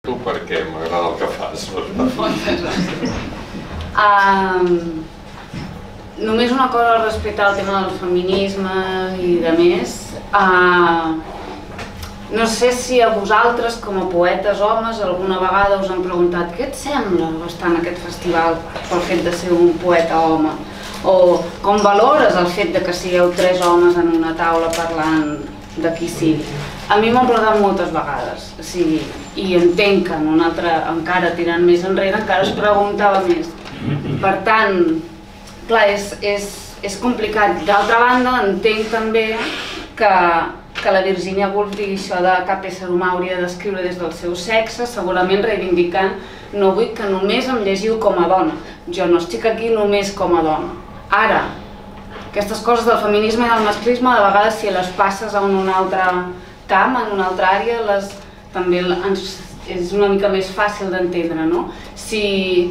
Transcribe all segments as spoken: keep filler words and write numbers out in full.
Tu perquè m'agrada el que fas. Moltes gràcies. Només una cosa respecte al tema del feminisme i de més. No sé si a vosaltres, com a poetes homes, alguna vegada us han preguntat què et sembla estar en aquest festival pel fet de ser un poeta home? O com valores el fet que sigueu tres homes en una taula parlant de qui sigui? A mi m'han preguntat moltes vegades, i entenc que en un altre, encara tirant més enrere, encara es preguntava més. Per tant, clar, és complicat. D'altra banda, entenc també que la Virginia Woolf digui això de cap ésser humà hauria d'escriure des del seu sexe, segurament reivindicant no vull que només em llegiu com a dona. Jo no estic aquí només com a dona. Ara, aquestes coses del feminisme i del masclisme, de vegades si les passes a un altre camp, en una altra àrea, també és una mica més fàcil d'entendre, no? Si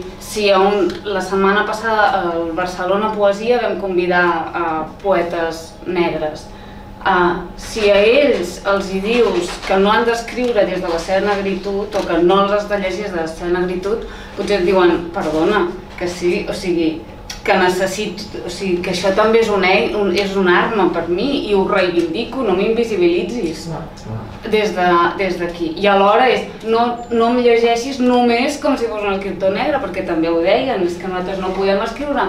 la setmana passada al Barcelona Poesia vam convidar poetes negres, si a ells els hi dius que no han d'escriure des de la seva negritud o que no els has de llegir des de la seva negritud, potser et diuen, perdona, que sí, o sigui, que necessito, o sigui, que això també és una arma per mi i ho reivindico, no m'invisibilitzis des d'aquí. I alhora és, no em llegeixis només com si fos un escriptor negre, perquè també ho deien, és que nosaltres no podem escriure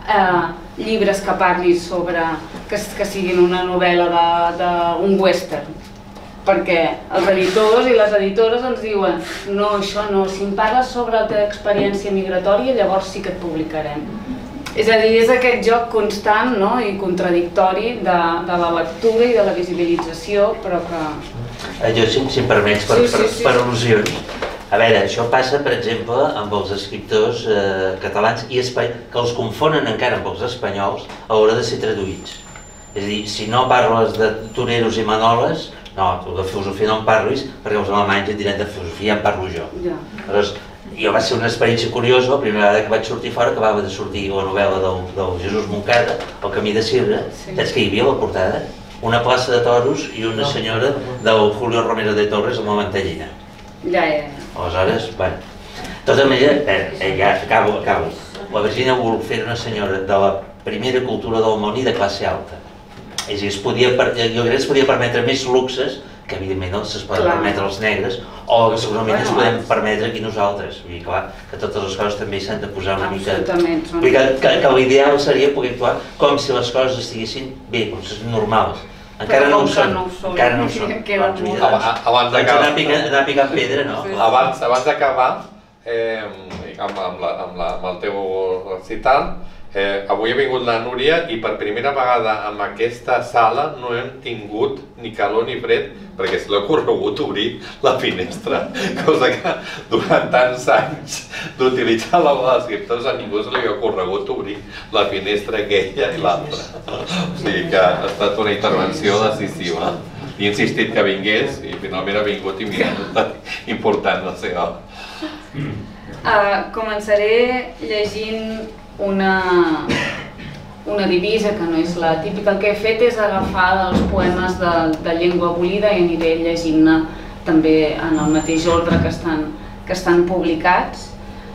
llibres que parlin sobre, que siguin una novel·la d'un western, perquè els editors i les editores ens diuen no, això no, si em parles sobre la teva experiència migratòria llavors sí que et publicarem. És a dir, és aquest joc constant i contradictori de la lectura i de la visibilització, però que... Jo, si em permets, per al·lusions, a veure, això passa, per exemple, amb els escriptors catalans i que els confonen encara amb els espanyols a l'hora de ser traduïts. És a dir, si no parles de toreros i manoles, no, de filosofia no en parlis, perquè els alemanys et diran de filosofia ja en parlo jo. Aleshores, jo va ser una experiència curiosa, la primera vegada que vaig sortir fora, acabava de sortir la novel·la del Jesús Moncada, El camí de Sirra, saps què hi havia a la portada? Una plaça de toros i una senyora del Julio Romero de Torres amb la mantellina. Ja, ja. Aleshores, bueno, de tota manera, ja acabo, acabo. La Virginia Woolf era una senyora de la primera cultura del món i de classe alta. És a dir, jo crec que es podia permetre més luxes, que evidentment no es poden permetre els negres, o que segurament ens podem permetre aquí nosaltres. Vull dir, clar, que totes les coses també s'han de posar una mica... Vull dir, que l'ideal seria poder actuar com si les coses estiguessin bé, com si fossin normals. Encara no ho són, encara no ho són. Anar picant pedra, no? Abans d'acabar, amb el teu recital, avui ha vingut la Núria i per primera vegada en aquesta sala no hem tingut ni calor ni fred perquè se l'ha ocorregut obrir la finestra, cosa que durant tants anys d'utilitzar la bola d'escriptors a ningú se li havia ocorregut obrir la finestra aquella i l'altra. O sigui que ha estat una intervenció decisiva. He insistit que vingués i finalment ha vingut i mira, ha estat important la seva. Començaré llegint una divisa que no és la típica. El que he fet és agafar els poemes de llengua abolida i aniré llegint-ne també en el mateix ordre que estan publicats.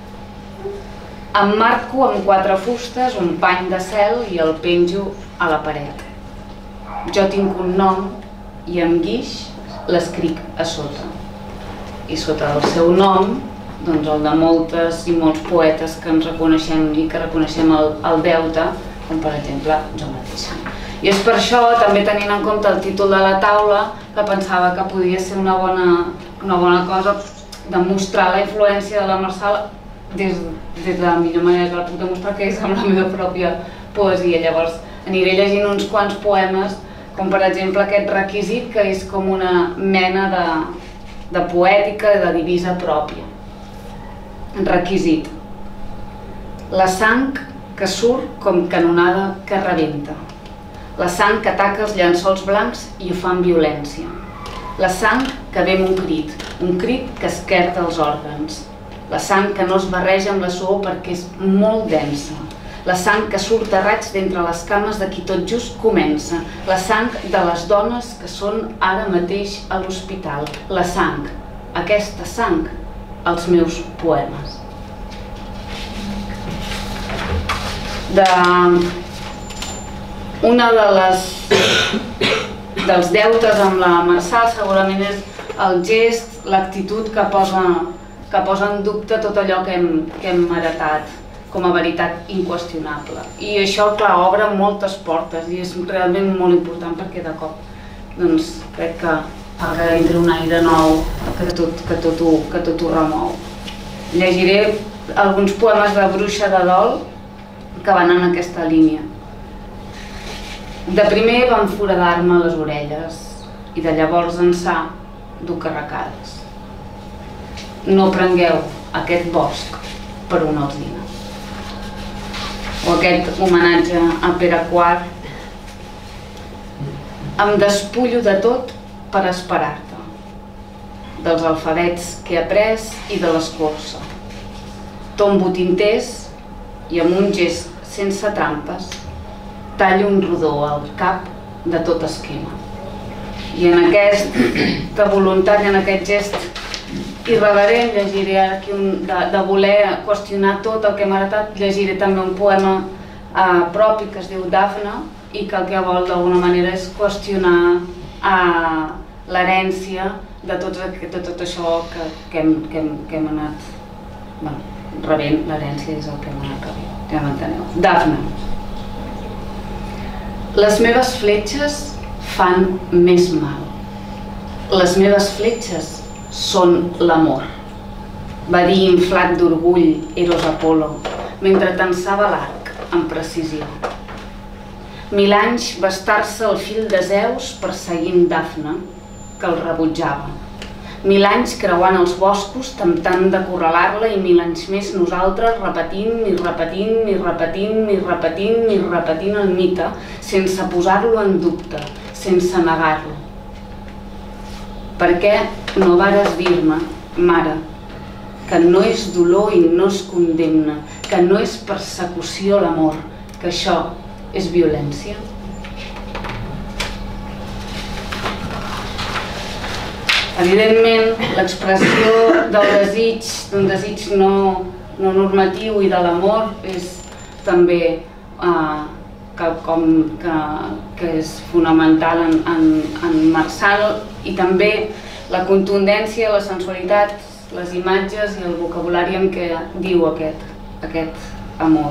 Emmarco amb quatre fustes un pany de cel i el penjo a la paret. Jo tinc un nom i amb guix l'escric a sota. I sota el seu nom, doncs el de moltes i molts poetes que ens reconeixem i que reconeixem el deute, com per exemple jo mateixa. I és per això, també tenint en compte el títol de la taula, que pensava que podia ser una bona cosa demostrar la influència de la Marçal des de la millor manera que la puc demostrar, que és amb la meva pròpia poesia. Llavors aniré llegint uns quants poemes, com per exemple aquest requisit, que és com una mena de poètica i de divisa pròpia. Requisit. La sang que surt com canonada que rebenta. La sang que ataca els llençols blancs i ho fa amb violència. La sang que ve amb un crit, un crit que esquerda els òrgans. La sang que no es barreja amb la suor perquè és molt densa. La sang que surt a raig d'entre les cames de qui tot just comença. La sang de les dones que són ara mateix a l'hospital. La sang, aquesta sang els meus poemes. De... Una de les... dels deutes amb la Marçal segurament és el gest, l'actitud que posa, que posa en dubte tot allò que hem, que hem heretat com a veritat inqüestionable. I això, clar, obre moltes portes i és realment molt important perquè de cop doncs, crec que fa que entri un aire nou que tot, que tot, ho, que tot ho remou. Llegiré alguns poemes de Bruixa de Dol que van en aquesta línia. De primer van foradar-me les orelles i de llavors ençà dur carracades. No prengueu aquest bosc per una alzina. O aquest homenatge a Pere quart. Em despullo de tot per esperar-te, dels alfabets que he après i de l'escorça. Tombo tinters i amb un gest sense trampes tallo un rodó al cap de tot esquema. I en aquesta voluntat i en aquest gest irreverent llegiré aquí un, de, de voler qüestionar tot el que hem heretat, llegiré també un poema eh, propi que es diu Dafne i que el que vol d'alguna manera és qüestionar eh, l'herència de, de tot això que, que, hem, que, hem, que hem anat bueno, rebent. L'herència és el que hem anat rebent, ja m'enteneu. Dafne. Les meves fletxes fan més mal. Les meves fletxes són l'amor, va dir inflat d'orgull Eros Apol·lo mentre tensava l'arc amb precisió. Mil anys va estar-se al fil de Zeus perseguint Dafne, que el rebutjava. Mil anys creuant els boscos temptant d'acorralar-la i mil anys més nosaltres repetint i repetint i repetint i repetint i repetint el mite sense posar-lo en dubte, sense negar-lo. Per què no vares dir-me, mare, que no és dolor i no es condemna, que no és persecució l'amor, que això és violència? Evidentment, l'expressió del desig, d'un desig no, no normatiu i de l'amor és també eh, quelcom que, que és fonamental en, en, en Marçal i també la contundència, la sensualitat, les imatges i el vocabulari en què diu aquest, aquest amor.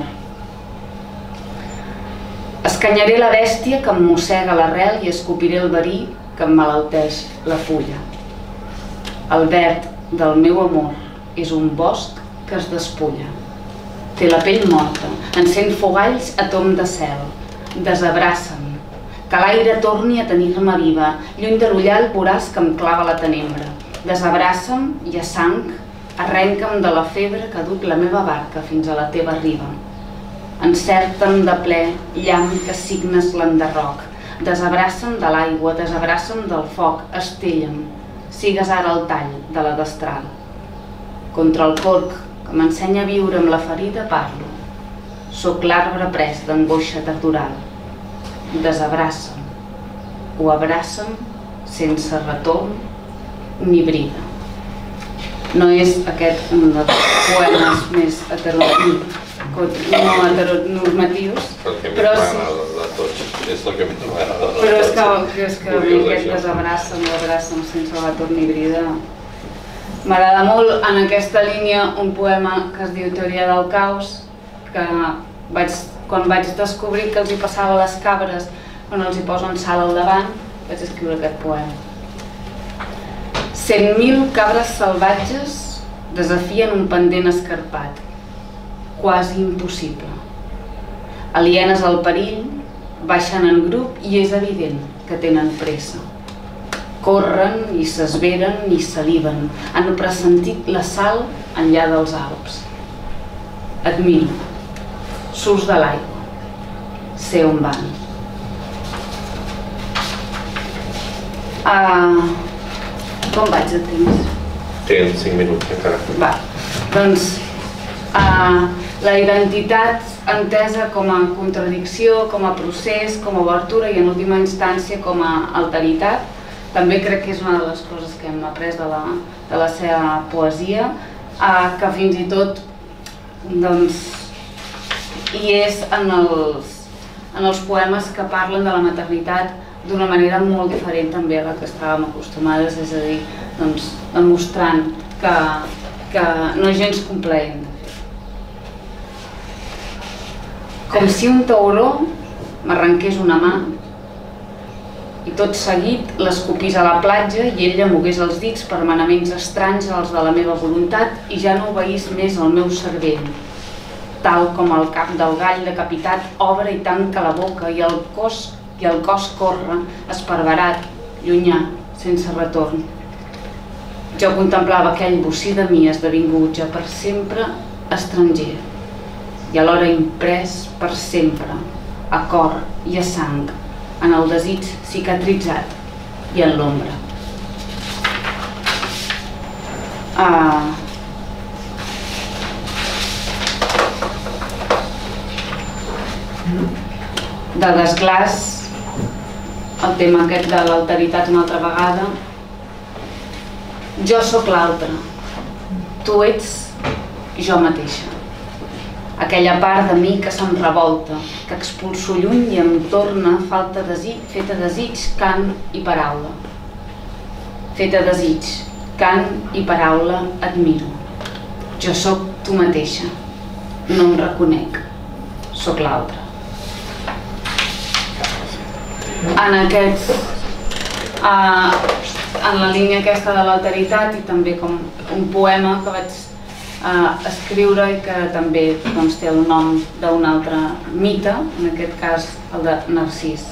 Escanyaré la bèstia que em mossega l'arrel i escopiré el verí que em malalteix la fulla. El verd del meu amor és un bosc que es despulla. Té la pell morta, encén fogalls a tom de cel. Desabraça'm, que l'aire torni a tenir-me viva, lluny de l'ullal voràs que em clava la tenembra. Desabraça'm i a sang, arrenca'm de la febre que duc la meva barca fins a la teva riba. Encerta'm de ple, llamp que signes l'enderroc. Desabraça'm de l'aigua, desabraça'm del foc, estella'm. Sigues ara el tall de la destral. Contra el corc que m'ensenya a viure amb la ferida parlo. Soc l'arbre pres d'angoixa tardoral. Desabraça'm, o abraça'm sense retorn ni brida. No és aquest un dels poemes més heteronormatius, no heteronormatius, però sí. És el que més m'agrada. Però és que, és que aquest desabraça'm o abraça'm sense retorn ni brida m'agrada molt. En aquesta línia un poema que es diu Teoria del caos, que vaig, quan vaig descobrir que els hi passava a les cabres quan els hi posen sal al davant, vaig escriure aquest poema. Cent mil cabres salvatges desafien un pendent escarpat, quasi impossible. Alienes al perill, baixen en grup i és evident que tenen pressa. Corren i s'esveren i saliven, han pressentit la sal enllà dels Alps. Admiro, surts de l'aigua, sé on van. Uh, com vaig de temps? Tens cinc minuts encara. Va, doncs uh, la identitat entesa com a contradicció, com a procés, com a obertura i en última instància com a alteritat, també crec que és una de les coses que hem après de la, de la seva poesia. que fins i tot hi és en els poemes que parlen de la maternitat d'una manera molt diferent també a la que estàvem acostumades, és a dir, demostrant que no és gens complaent. Com si un tauró m'arrenqués una mà i tot seguit l'escopís a la platja i ella mogués els dits per manaments estranys als de la meva voluntat i ja no obeís més el meu cervell, tal com el cap del gall decapitat obre i tanca la boca i el cos i el cos corre, esparverat, llunyà, sense retorn. Jo contemplava aquell bocí de mi esdevingut ja per sempre estranger i alhora imprès per sempre, a cor i a sang, en el desig cicatritzat i en l'ombra. De desglaç, el tema aquest de l'alteritat una altra vegada. Jo sóc l'altre, tu ets jo mateixa. Aquella part de mi que se'm revolta, que expulso lluny i em torna falta desig, feta desig, cant i paraula. Feta desig, cant i paraula admiro. Jo sóc tu mateixa, no em reconec, sóc l'altre. En aquest, en la línia aquesta de l'alteritat i també com un poema que vaig escriure i que també té el nom d'un altre mite, en aquest cas el de Narcís.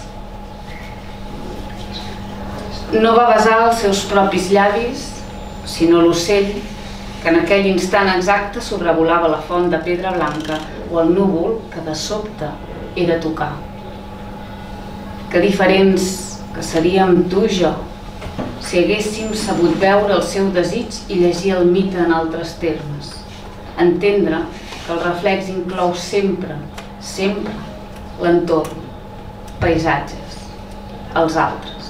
No va besar els seus propis llavis, sinó l'ocell que en aquell instant exacte sobrevolava la font de pedra blanca o el núvol que de sobte era tocar. Que diferents que seríem tu i jo si haguéssim sabut veure el seu desig i llegir el mite en altres termes. Entendre que el reflex inclou sempre, sempre l'entorn, paisatges, els altres.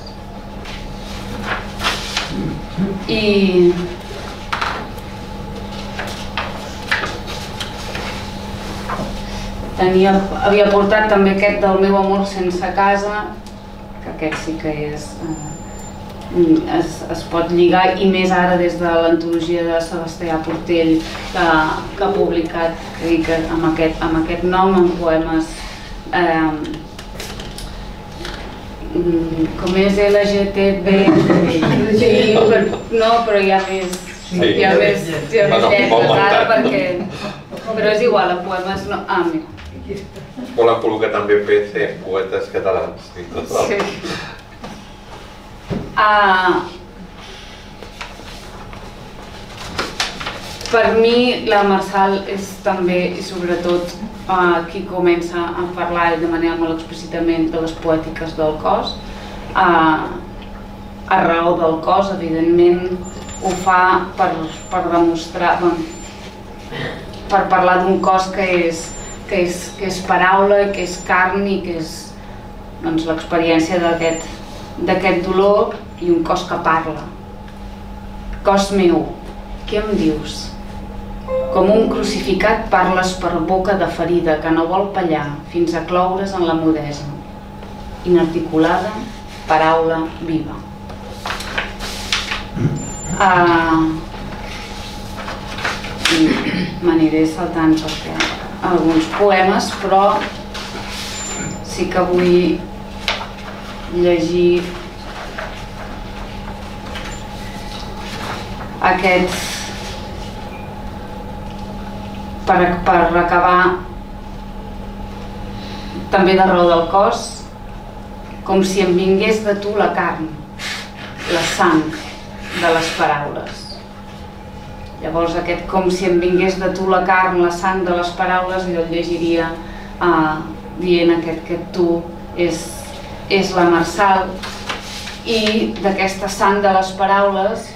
I havia portat també aquest del meu amor sense casa, que aquest sí que és... es pot lligar, i més ara des de l'antologia de Sebastià Portell que ha publicat amb aquest nom en poemes com és L G T B, no, però hi ha més hi ha més lletres ara perquè però és igual, en poemes no... ah, mira o la col·loca també P C, poetes catalans. Sí. Per mi la Marçal és també i sobretot qui comença a parlar de manera molt explícitament de les poètiques del cos, a raó del cos, evidentment ho fa per demostrar, per parlar d'un cos que és paraula i que és carn i que és l'experiència d'aquest dolor i un cos que parla. Cos meu, què em dius? Com un crucificat parles per boca de ferida que no vol pallar fins a cloure's en la mudesa. Inarticulada, paraula viva. M'aniré saltant perquè alguns poemes, però sí que vull llegir aquests per acabar també de raó del cos, com si em vingués de tu la carn, la sang de les paraules. Llavors aquest com si em vingués de tu la carn, la sang de les paraules, jo el llegiria dient que tu és la Marçal, i d'aquesta sang de les paraules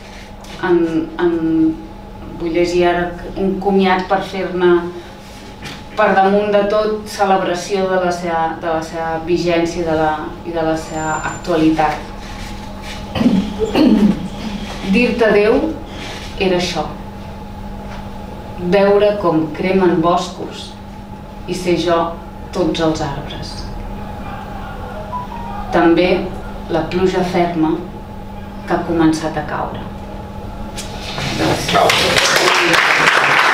vull llegir ara un comiat per fer-ne, per damunt de tot, celebració de la seva vigència i de la seva actualitat. Dir-te adéu era això. veure com cremen boscos i ser jo tots els arbres. També la pluja ferma que ha començat a caure. Gràcies.